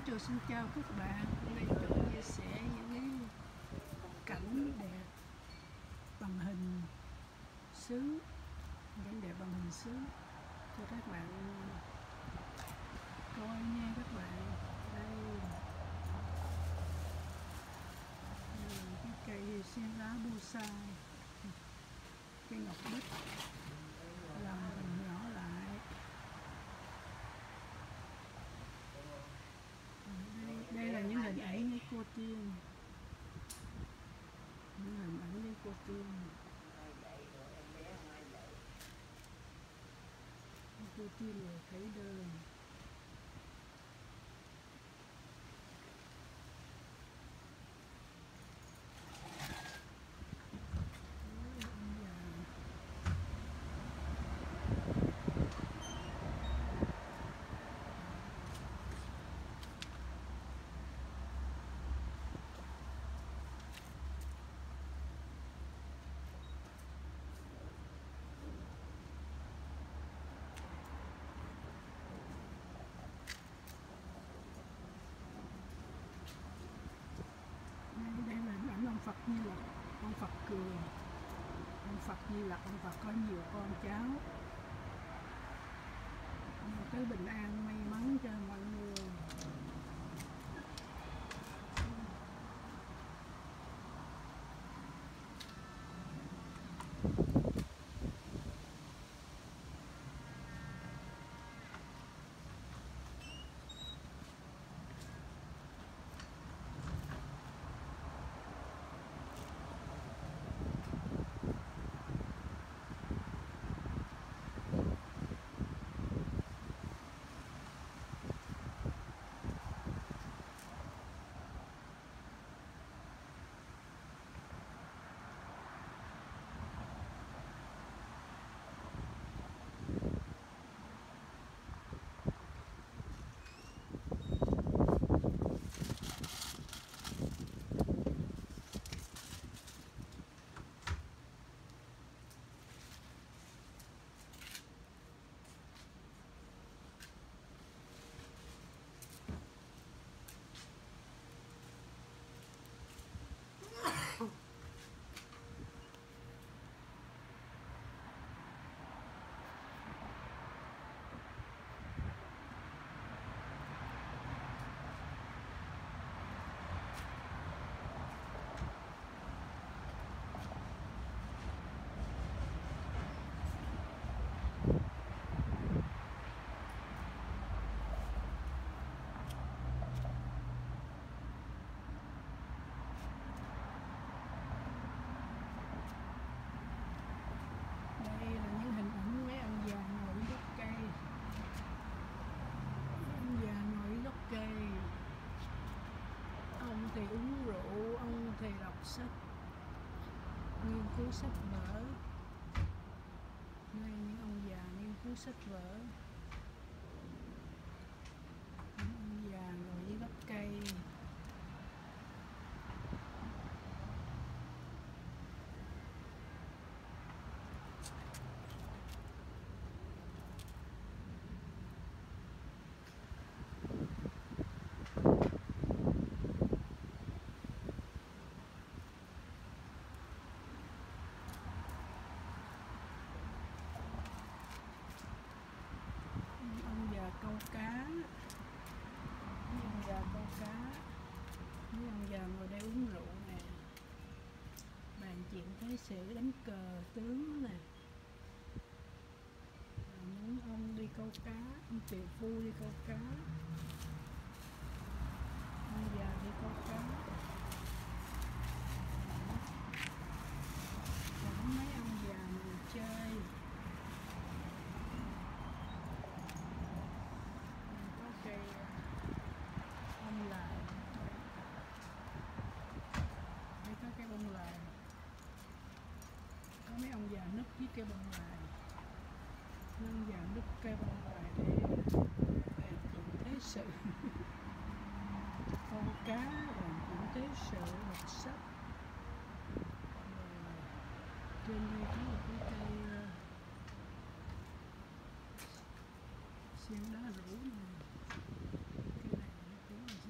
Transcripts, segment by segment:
Trưa xin chào các bạn. Hôm nay tôi chia sẻ những cái cảnh đẹp bằng hình sứ, cảnh đẹp bằng hình sứ cho các bạn coi nha các bạn. Đây là cái cây sen lá bonsai, cây ngọc bích làm hình nhỏ lại. Đây là những hình ảnh của cô Tiên, những hình ảnh của cô Tiên. Cô Tiên là thấy đơn. Đây là hình ảnh ông Phật Di Lặc, ông Phật cười. Ông Phật Di Lặc, ông Phật có nhiều con cháu. Cứ bình an may mắn cho mọi người. Đây là những hình ảnh mấy ông già ngồi dưới gốc cây. Ông già ngồi dưới gốc cây. Ông thì uống rượu, ông thì đọc sách, nghiên cứu sách vở. Đây những ông già nghiên cứu sách vở. Những ông già ngồi dưới gốc cây. Câu cá, mấy ông già câu cá, mấy ông già ngồi đây uống rượu nè, bàn chuyện thế sự, đánh cờ tướng nè. Những ông đi câu cá, ông triệu phu đi câu cá, ông già đi câu cá. Còn mấy ông già ngồi chơi. Cây bông lại, đây có cây bông lại, có mấy ông già núp với cây bông lại, mấy ông già núp cây bông lại để chuyện thế sự, câu cá, làm chuyện thế sự, đọc sách. Trên đây có một cái cây sen đá rủ này. Cái này nó cũng là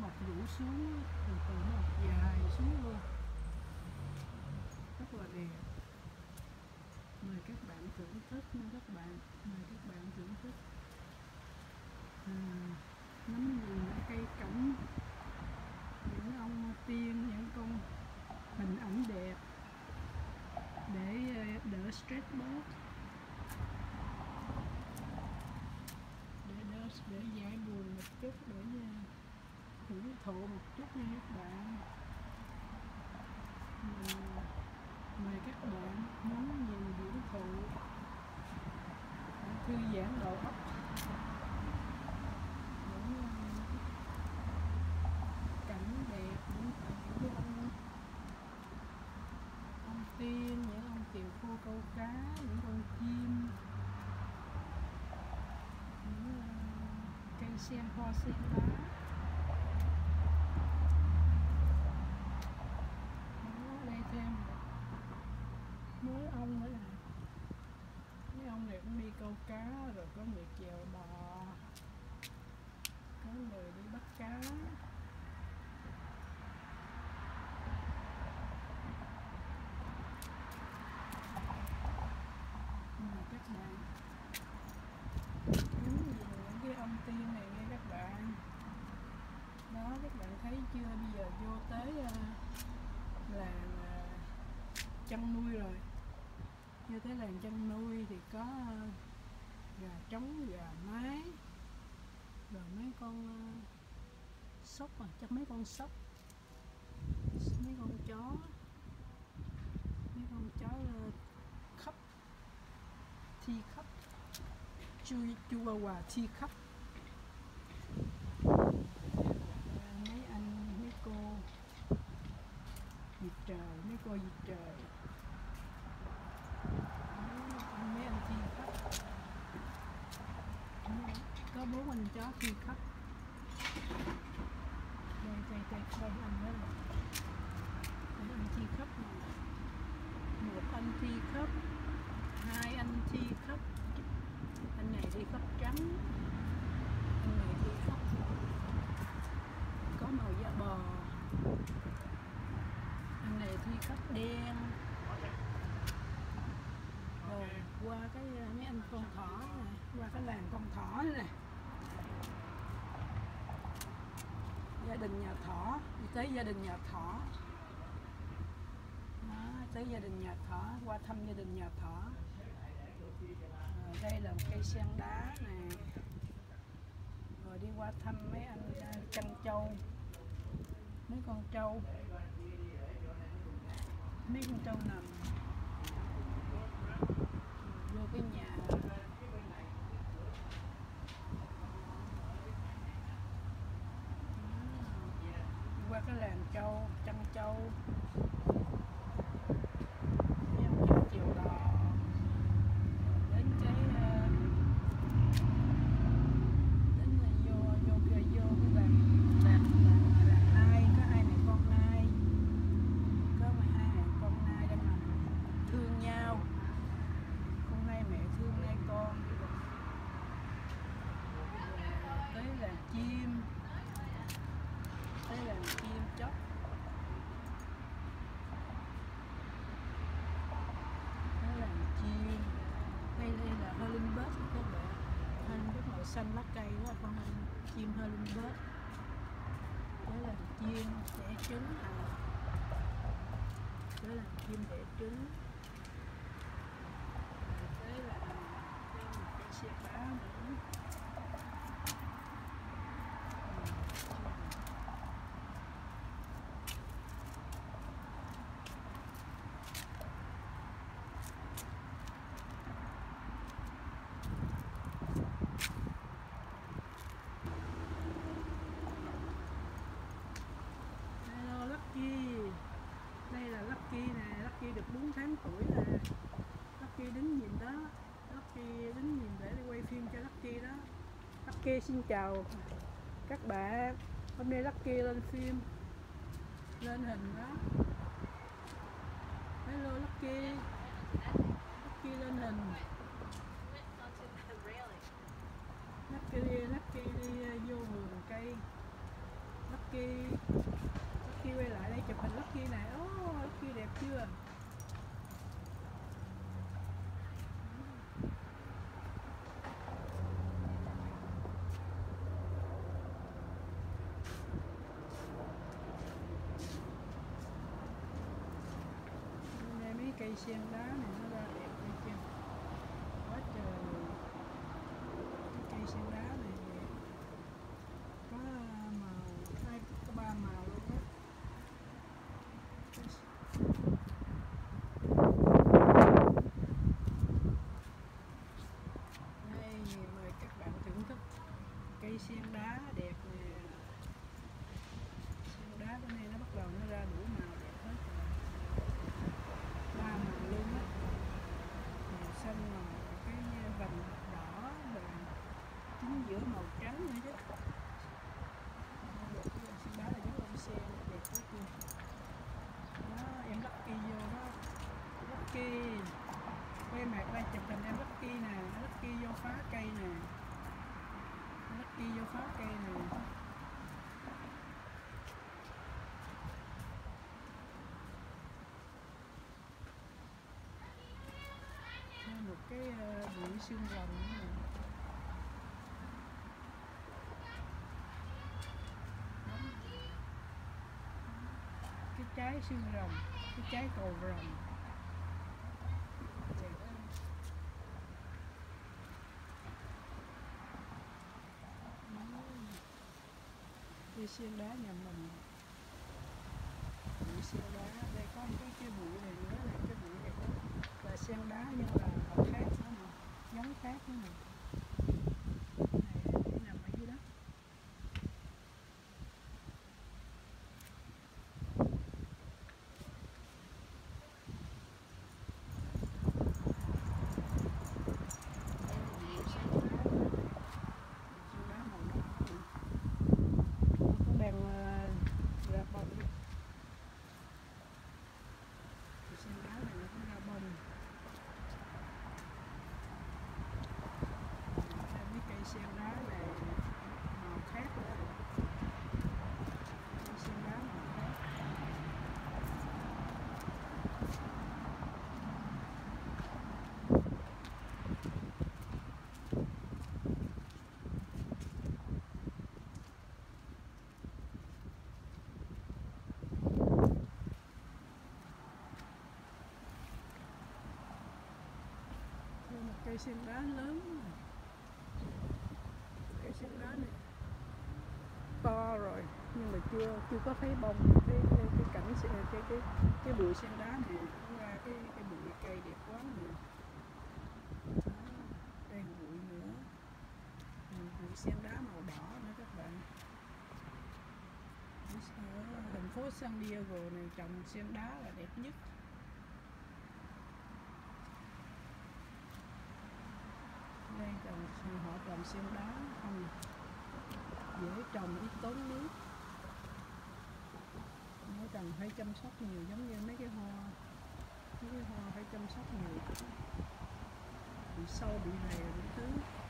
mọc rủ xuống, từ từ nó mọc dài xuống luôn, rất là đẹp. Mời các bạn thưởng thức nha các bạn, mời các bạn thưởng thức. Ngắm nhìn những cây cảnh, những ông tiên, những con hình ảnh đẹp để đỡ stress bớt, để giải buồn một chút, để hưởng thụ một chút nha các bạn. Mời các bạn ngắm nhìn hưởng thụ, thư giãn đầu óc, những cảnh đẹp, những ông tiên, những ông tiều khô câu cá, những con chim, những cây sen hoa sen lá. Đây thêm mấy ông nữa nè, mấy ông này cũng đi câu cá, rồi có người chèo đò, có người đi bắt cá. Các bạn ngắm nhìn những cái ông tiên này nghe các bạn. Đó, các bạn thấy chưa, bây giờ vô tới làng chăn nuôi rồi. Vô tới làng chăn nuôi thì có gà trống, gà mái, rồi mấy con sóc, chắc mấy con sóc, mấy con chó khắp, thi khắp, Chihuahua thi khắp. Mấy anh mấy cô vịt trời, mấy cô vịt trời, mấy anh thi khắp, có 4 anh chó thi khắp. Đây coi anh đó là anh thi khắp này. 1 anh thi khắp, 2 anh thi khắp, anh này thi khắp trắng, anh này thi khắp có màu da bò, anh này thi khắp đen. Rồi qua cái mấy anh con thỏ này, qua cái làng con thỏ này, gia đình nhà thỏ, đi tới gia đình nhà thỏ. Đó, tới gia đình nhà thỏ, qua thăm gia đình nhà thỏ. Đây là một cây sen đá nè. Rồi đi qua thăm mấy anh chăn trâu, mấy con trâu nằm. Vô cái nhà, qua cái làng trâu, chăn trâu, chiều đò, đến cái vô cái làng nai, có 2 mẹ con nai, có 2 mẹ con nai đang nằm thương nhau, con nai mẹ thương nai con. Tới làng chim, chóc. Đó là chim. Đây là hummingbird các bạn. Hummingbird màu xanh lá cây đó, con chim hummingbird. Đó là chim đẻ trứng Đó là chim đẻ trứng. Đây là cây xe cá nữa. Đây là Lucky nè, Lucky được 4 tháng tuổi nè. Lucky đứng nhìn đó, Lucky đứng nhìn để quay phim cho Lucky đó. Lucky xin chào các bạn. Hôm nay Lucky lên phim, lên hình đó. Hello Lucky. Lucky lên hình. Lucky đi vô vườn cây. Lucky Lucky. Lucky quay lại đây chụp hình Lucky này. Lucky đẹp chưa? Đây mấy cây sen đá này nó ra đẹp hay chưa? Quá trời. Mấy cây sen đá này đẹp. Có màu, có 3 màu luôn đó. Đây, mời các bạn thưởng thức cây sen đá đẹp nè. Sen đá bữa nay nó bắt đầu nó ra đủ màu đẹp hết rồi. 3 màu luôn á. Màu xanh, màu cái vành đỏ, vàng chính giữa màu trắng nữa chứ. Sen đá là giống bông sen đẹp quá kìa. Đó, em Lucky vô đó. Lucky. Quay mặt ra chụp hình em Lucky nè. Lucky vô phá cây nè. Lucky vô phá cây nè. Một cái bụi xương rồng nữa nè. Cái trái xương rồng, cái trái cầu rồng. Cây sen đá nhà mình. Bụi sen đá, đây có một cái bụi này nữa này, cái bụi này là sen đá nhưng là màu khác nữa nè, giống khác nữa nè. Này nằm ở dưới đất. Sen đá này màu khác nữa. Sen đá màu khác. Đây một cây sen đá lớn. Sen đá này to rồi nhưng mà chưa có thấy bông, cái cảnh cái bụi sen đá này nó ra cái bụi cây đẹp quá nè. Đây bụi nữa, bụi sen đá màu đỏ nữa các bạn. Ở thành phố San Diego này trồng sen đá là đẹp nhất. Đây họ trồng sen đá không dễ trồng, ít tốn nước. Nó cần phải chăm sóc nhiều, giống như mấy cái hoa phải chăm sóc nhiều, bị sâu, bị rè, bị thứ.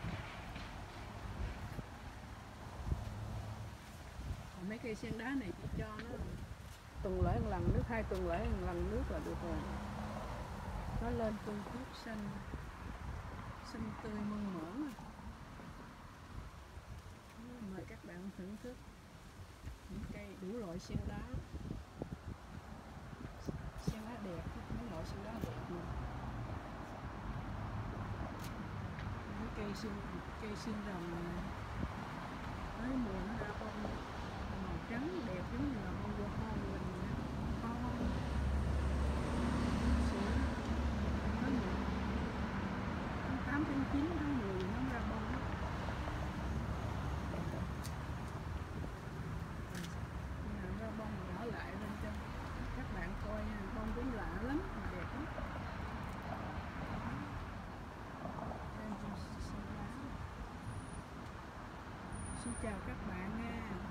Còn mấy cây sen đá này chỉ cho nó tuần lễ một lần nước, 2 tuần lễ một lần nước là được rồi. Nó lên tươi tốt xanh tươi mơn mởn. Mời các bạn thưởng thức những cây đủ loại sen đá. Sen đá đẹp, mấy loại sen đá đẹp nè. Những cây sen rồng này tới mùa nó ra bông màu trắng đẹp giống như là bông hoa hoa mình nè. Tháng 8 tháng 9 tháng 10 nó ra bông. Ra bông đỏ lại lên cho các bạn coi, bông cũng lạ lắm, đẹp lắm. Xin chào các bạn nha.